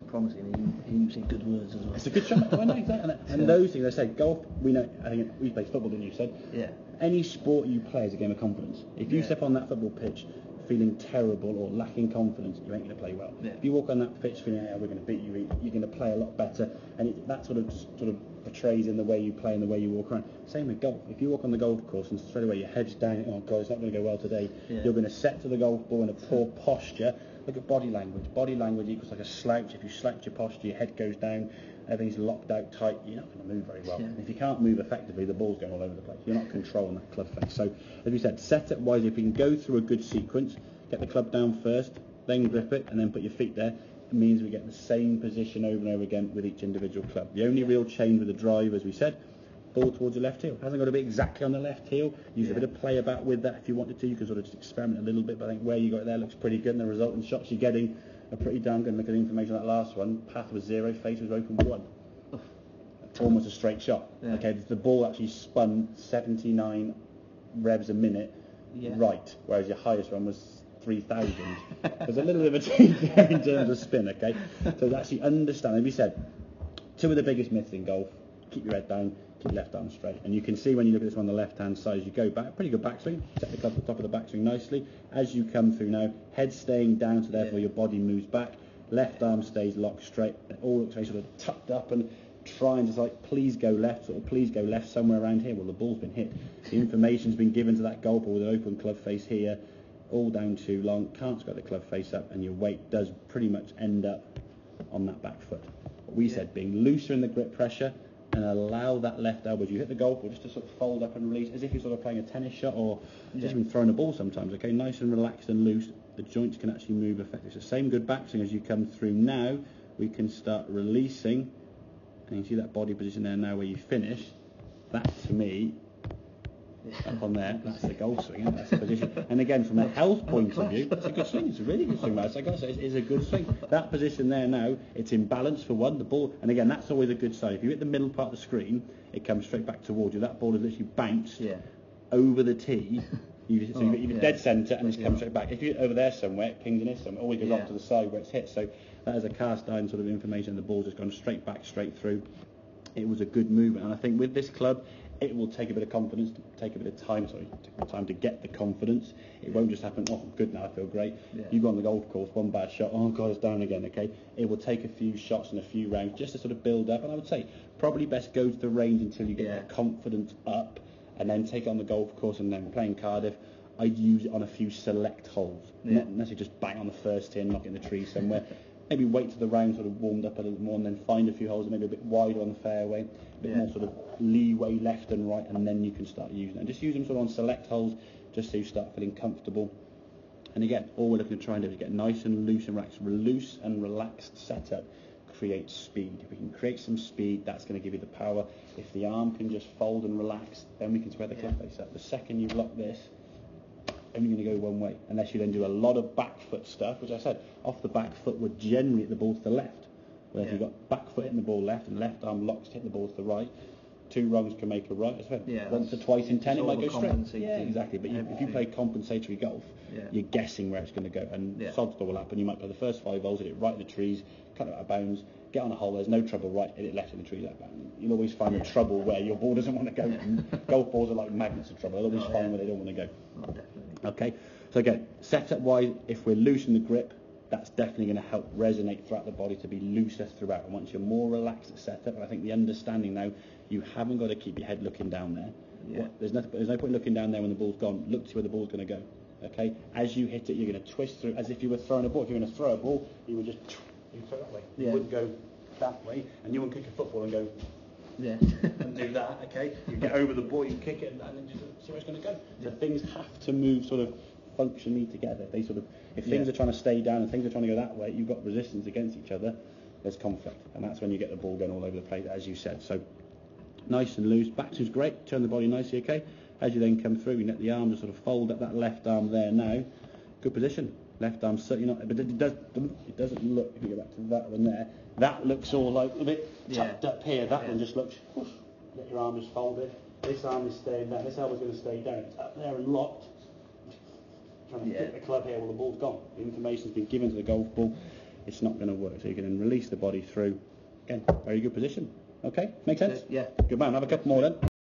promising. He using good words as well. It's a good shot. I know exactly. And those things, I say, golf. We know. I think we play football, didn't you? Said. Yeah. Any sport you play is a game of confidence. If you step on that football pitch feeling terrible or lacking confidence, you ain't going to play well. Yeah. If you walk on that pitch feeling, hey, we're going to beat you, you're going to play a lot better, and that sort of portrays in the way you play and the way you walk around. Same with golf. If you walk on the golf course and straight away your head's down, oh God, it's not going to go well today. Yeah. You're going to set to the golf ball in a poor posture. Look at body language. Body language equals like a slouch. If you slouch your posture, your head goes down, everything's locked out tight, you're not going to move very well. Yeah. And if you can't move effectively, the ball's going all over the place. You're not controlling that club face. So, as we said, set it wisely. If you can go through a good sequence, get the club down first, then grip it, and then put your feet there, it means we get the same position over and over again with each individual club. The only real change with the drive, as we said, ball towards the left heel. Hasn't got to be exactly on the left heel. Use a bit of play about with that if you wanted to. You can sort of just experiment a little bit, but I think where you got it there looks pretty good, and the resultant shots you're getting are pretty damn good. Look at the information on that last one. Path was 0, face was open 1. Almost a straight shot. Yeah. Okay, the ball actually spun 79 revs a minute right, whereas your highest one was 3,000. There's a little bit of a change there in terms of spin, okay? So actually understand, as we said, 2 of the biggest myths in golf: keep your head down, keep your left arm straight. And you can see when you look at this one on the left-hand side, as you go back, pretty good backswing, set the club at the top of the backswing nicely. As you come through now, head staying down, so therefore your body moves back, left arm stays locked straight, it all looks very sort of tucked up and trying to like, please go left, or please go left somewhere around here. Well, the ball's been hit. The information's been given to that golfer with an open club face here, all down too long, can't square the club face up, and your weight does pretty much end up on that back foot. What we said, being looser in the grip pressure and allow that left elbow as you hit the golf ball just to sort of fold up and release, as if you're sort of playing a tennis shot or just even throwing a ball sometimes, okay? Nice and relaxed and loose. The joints can actually move effectively. So same good backswing as you come through now. We can start releasing, and you see that body position there now where you finish. That, to me, up on there, that's the golf swing, and that's the position. And again, from a health point of view, that's a good swing. It's a really good swing, Matt. I got to say, it is a good swing. That position there now, it's in balance for one. The ball, and again, that's always a good sign. If you hit the middle part of the screen, it comes straight back towards you. That ball is literally bounced over the tee. So you're dead centre, and it's come straight back. If you're over there somewhere, it pings in this somewhere, always goes off to the side where it's hit. So that is a cast iron sort of information. The ball's just gone straight back, straight through. It was a good movement, and I think with this club, it will take a bit of confidence, take a bit of time, to get the confidence. It won't just happen, oh, I'm good now, I feel great. You go on the golf course, one bad shot, oh God, it's down again, okay? It will take a few shots and a few rounds just to sort of build up, and I would say probably best go to the range until you get that confidence up, and then take it on the golf course. And then playing Cardiff, I'd use it on a few select holes, not necessarily just bang on the first tee and knock in the tree somewhere. Maybe wait till the round sort of warmed up a little more, and then find a few holes maybe a bit wider on the fairway, a bit more sort of leeway left and right, and then you can start using it. And just use them sort of on select holes, just so you start feeling comfortable. And again, all we're looking to try and do is get nice and loose and relaxed. Loose and relaxed setup creates speed. If we can create some speed, that's going to give you the power. If the arm can just fold and relax, then we can square the club face up. The second you lock this, only going to go one way, unless you then do a lot of back foot stuff, which I said, off the back foot would generally hit the ball to the left. Where if you've got back foot hitting the ball left and left arm locks to hit the ball to the right, 2 wrongs can make a right. I said, once or twice in 10 it might go straight. Yeah, exactly. But if you play compensatory golf, you're guessing where it's going to go, and sod still will happen. You might play the first 5 holes, hit it right in the trees, cut it out of bounds, get on a hole, there's no trouble, right, hit it left in the trees out of bounds. You'll always find the trouble where your ball doesn't want to go. Golf balls are like magnets of trouble. They'll always find where they don't want to go. Okay, so again, setup wise, if we're loose in the grip, that's definitely going to help resonate throughout the body to be looser throughout. And once you're more relaxed at setup, and I think the understanding now, you haven't got to keep your head looking down there. There's no point looking down there when the ball's gone. Look to where the ball's going to go. Okay, as you hit it, you're going to twist through as if you were throwing a ball. If you're going to throw a ball, you would just throw that way. You wouldn't go that way, and you wouldn't kick a football and go and do that. Okay, you get over the ball, you kick it, and then just see where it's going to go. So things have to move sort of functionally together. They sort of, if things are trying to stay down and things are trying to go that way, you've got resistance against each other. There's conflict, and that's when you get the ball going all over the place, as you said. So nice and loose. Backswing's great. Turn the body nicely. Okay. As you then come through, you let the arm just sort of fold up that left arm there now. Good position. Left arm certainly not, but it doesn't look, if you go back to that one there, that looks all like a bit tucked up here. That one just looks, let your arm just fold it. This arm is staying down. This elbow's going to stay down. It's up there and locked. Trying to hit the club here, well, the ball's gone. The information's been given to the golf ball. it's not going to work. So you can then release the body through. Again, very good position. Okay, make sense? Yeah. Good man. Have a couple more then.